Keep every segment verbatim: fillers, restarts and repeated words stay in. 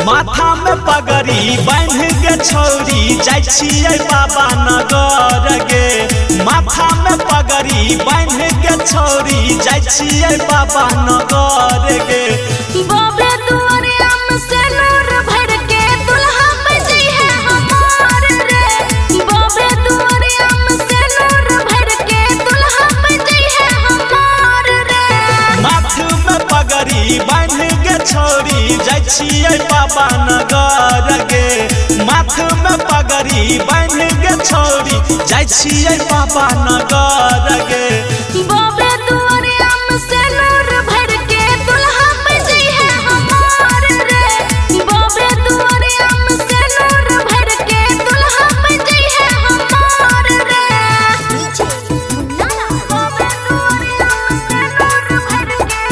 माथा में पगड़ी बांध के छौरी जाय छियै बाबा नगर गे। माथा में पगड़ी बांध के छौरी जाय छियै बाबा नगर गे। बाबे दुआरिया में से नूर भर के दुल्हा बजी है हमार रे। बाबे दुआरिया में से नूर भर के दुल्हा बजी है हमार रे। माथ में पगड़ी बांध के छौरी जाय छियै बाबा नगर गे। माथ में पगड़ी बांध के छौरी जाय छियै बाबा नगर गे। बाबे दुआरिया में से नूर भर के दुल्हा बजी है हमार रे। बाबे दुआरिया में से नूर भर के दुल्हा बजी है हमार रे। बाबे दुआरिया में से नूर भर के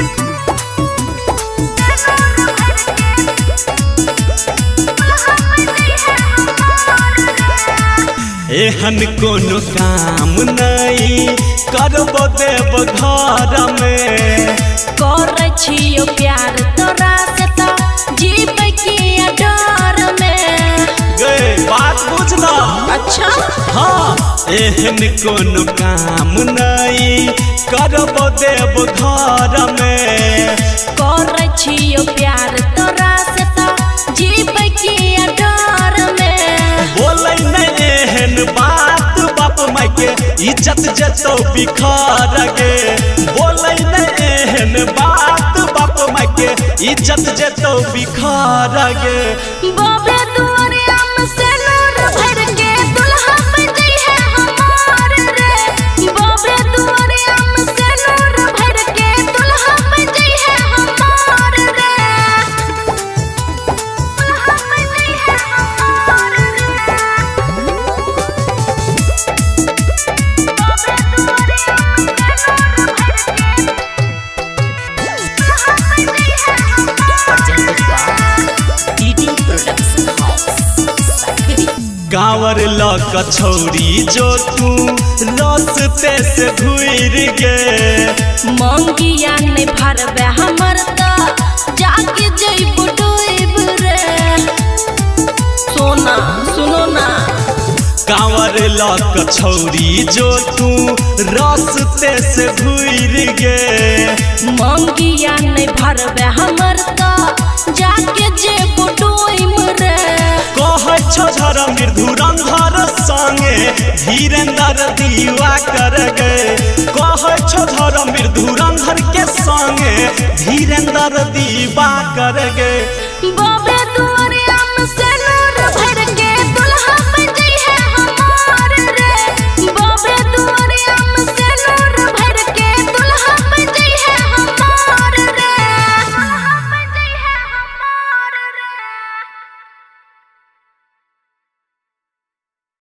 नूर भर के दुल्हा बजी है हमार रे। एहन कोनो काम नहीं करबो देव घर में। करे छियो प्यार तोरा से तो जीबै की डर में। गे बात बुझना। अच्छा हाँ एहन कोनो काम नहीं करबो देव घर में। करे छियो प्यार तोरा से तो जीबै की डर में। बोलै नहीं एहन बात बाप माई के इज्जत जतो बिखर गे। बोलै नहीं एहन बात बाप माई के इज्जत जतो बिखर गे। बाबे दुआरिया में से नूर भर के दुल्हा बजी है हमार रे। बाबे दुआरिया में से नूर भर के दुल्हा बजी है हमार रे। दुल्हा बजी है हमार रे। बाबे दुआरिया में से नूर भर के दुल्हा बजी है गावर लक छौरी जो तू रस्ते से घुर गे। मंगिया नहीं भरबे हमर तो जाके जइबो डूब रे। सोना सुनो ना गावर लक छौरी जो तू रस्ते से घुर गे। मंगिया नहीं भरबे हमर तो जाके जइबो डूब रे। कहै छौ झर मृदुरंधर संगे धीरेन्द्र दीवा कर गे। कहै छौ झर मृदुरंधर के संगे धीरेन्द्र दीवा कर गे। बाबा